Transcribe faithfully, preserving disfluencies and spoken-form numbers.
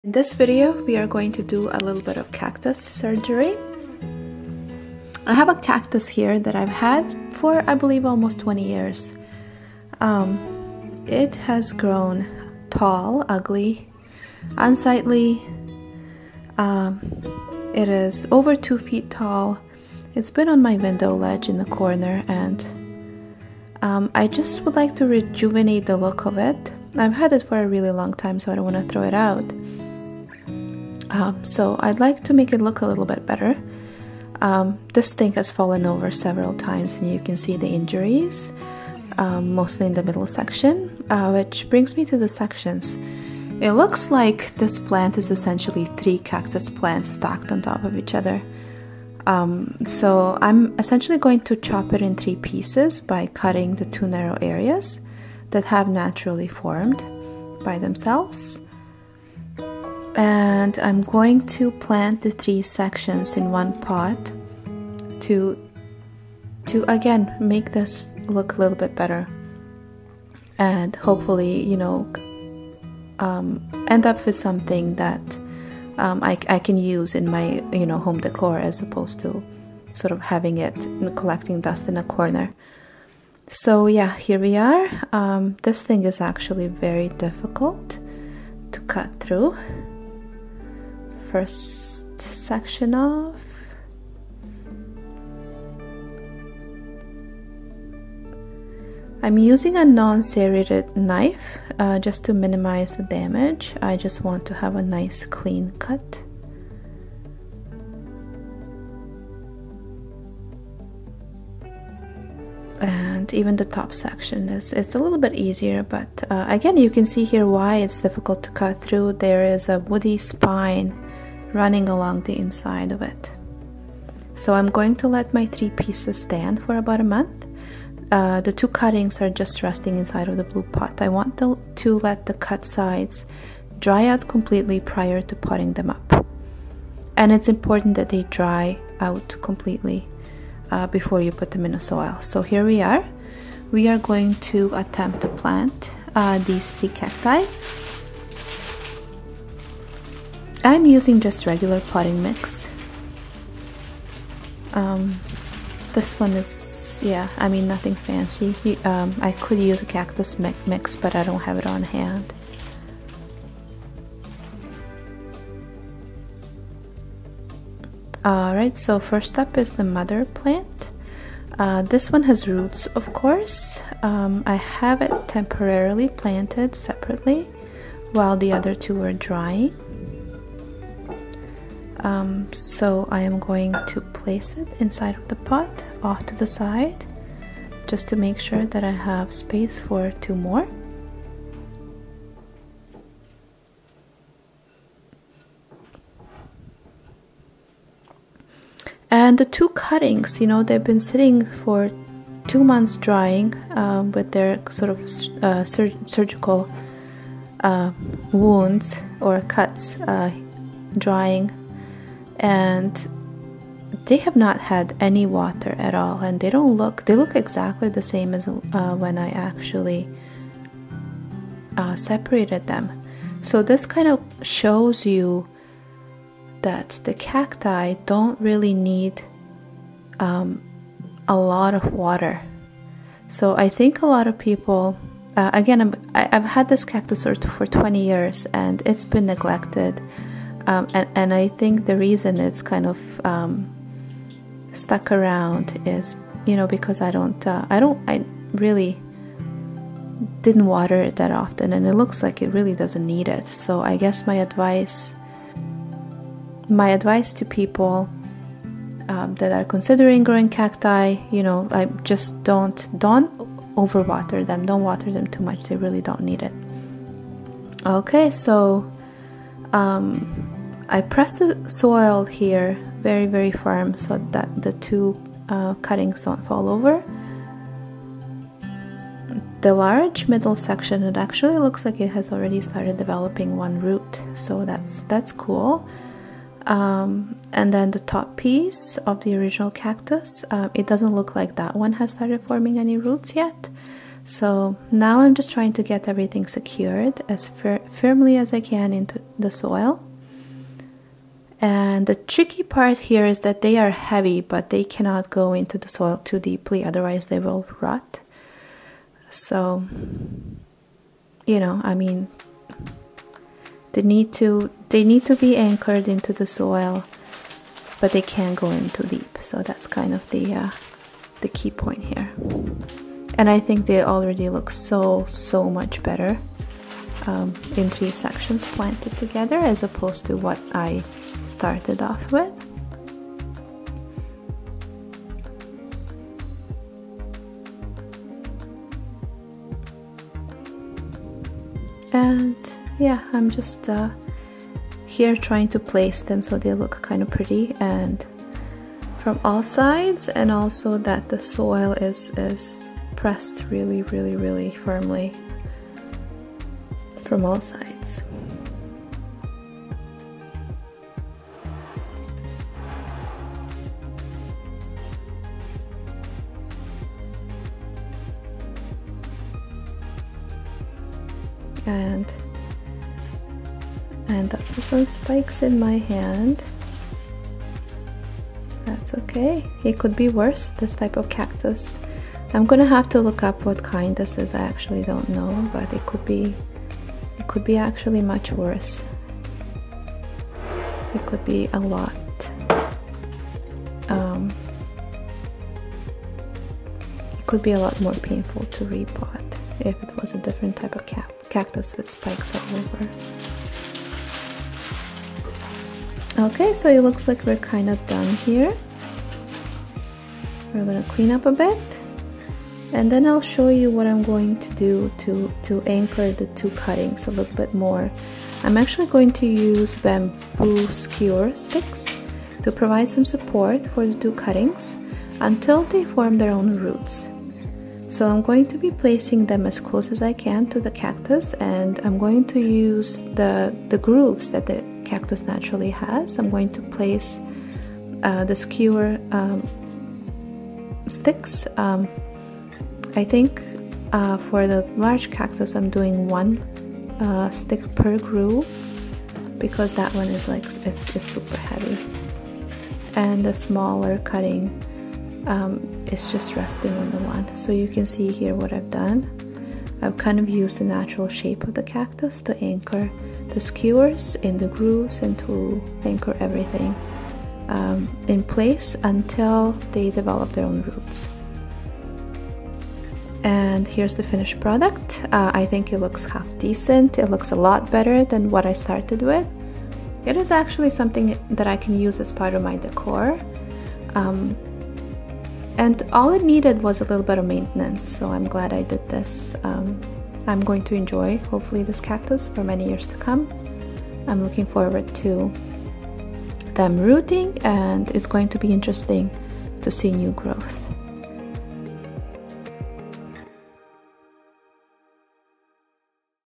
In this video, we are going to do a little bit of cactus surgery. I have a cactus here that I've had for, I believe, almost twenty years. Um, it has grown tall, ugly, unsightly. Um, it is over two feet tall. It's been on my window ledge in the corner, and um, I just would like to rejuvenate the look of it. I've had it for a really long time, so I don't want to throw it out. Um, so I'd like to make it look a little bit better. Um, this thing has fallen over several times, and you can see the injuries, um, mostly in the middle section, uh, which brings me to the sections. It looks like this plant is essentially three cactus plants stacked on top of each other. Um, so I'm essentially going to chop it in three pieces by cutting the two narrow areas that have naturally formed by themselves. And I'm going to plant the three sections in one pot to, to again, make this look a little bit better. And hopefully, you know, um, end up with something that um, I, I can use in my, you know, home decor, as opposed to sort of having it collecting dust in a corner. So yeah, here we are. Um, this thing is actually very difficult to cut through. First section off. I'm using a non-serrated knife uh, just to minimize the damage. I just want to have a nice clean cut. And even the top section is it's a little bit easier, but uh, again, you can see here why it's difficult to cut through. There is a woody spine running along the inside of it. So I'm going to let my three pieces stand for about a month. Uh, the two cuttings are just resting inside of the blue pot. I want the, to let the cut sides dry out completely prior to potting them up. And it's important that they dry out completely uh, before you put them in the soil. So here we are. We are going to attempt to plant uh, these three cacti. I'm using just regular potting mix. Um, this one is, yeah, I mean, nothing fancy. Um, I could use a cactus mix, but I don't have it on hand. Alright, so first up is the mother plant. Uh, this one has roots, of course. Um, I have it temporarily planted separately while the other two are drying. Um, so I am going to place it inside of the pot off to the side just to make sure that I have space for two more. And the two cuttings, you know, they've been sitting for two months drying um, with their sort of uh, sur surgical uh, wounds or cuts uh, drying. And they have not had any water at all, and they don't look, they look exactly the same as uh, when I actually uh, separated them. So this kind of shows you that the cacti don't really need um, a lot of water. So I think a lot of people, uh, again, I'm, I, I've had this cactus for twenty years, and it's been neglected. Um, and, and I think the reason it's kind of um, stuck around is, you know, because I don't, uh, I don't, I really didn't water it that often, and it looks like it really doesn't need it. So I guess my advice, my advice to people um, that are considering growing cacti, you know, I just don't, don't overwater them. Don't water them too much. They really don't need it. Okay, so um, I press the soil here very, very firm so that the two uh, cuttings don't fall over. The large middle section, it actually looks like it has already started developing one root, so that's that's cool. Um, and then the top piece of the original cactus, uh, it doesn't look like that one has started forming any roots yet. So now I'm just trying to get everything secured as fir firmly as I can into the soil. And the tricky part here is that they are heavy, but they cannot go into the soil too deeply, otherwise they will rot. So, you know, I mean, they need to they need to be anchored into the soil, but they can't go in too deep. So that's kind of the uh, the key point here. And I think they already look so, so much better um, in three sections planted together as opposed to what I started off with. And yeah, I'm just uh, here trying to place them so they look kind of pretty and from all sides, and also that the soil is is pressed really, really, really firmly from all sides. And and up with some spikes in my hand. That's okay. It could be worse, this type of cactus. I'm gonna have to look up what kind this is. I actually don't know, but it could be it could be actually much worse. It could be a lot um, it could be a lot more painful to repot if it was a different type of cap cactus with spikes all over. Okay, so it looks like we're kind of done here. We're gonna clean up a bit. And then I'll show you what I'm going to do to, to anchor the two cuttings a little bit more. I'm actually going to use bamboo skewer sticks to provide some support for the two cuttings until they form their own roots. So I'm going to be placing them as close as I can to the cactus, and I'm going to use the, the grooves that the cactus naturally has. I'm going to place uh, the skewer um, sticks. Um, I think uh, for the large cactus I'm doing one uh, stick per groove because that one is like, it's, it's super heavy. And the smaller cutting um, is just resting on the one. So you can see here what I've done. I've kind of used the natural shape of the cactus to anchor the skewers in the grooves and to anchor everything um, in place until they develop their own roots. And here's the finished product. Uh, I think it looks half decent. It looks a lot better than what I started with. It is actually something that I can use as part of my decor. Um, and all it needed was a little bit of maintenance, so I'm glad I did this. Um, I'm going to enjoy, hopefully, this cactus for many years to come. I'm looking forward to them rooting, and it's going to be interesting to see new growth.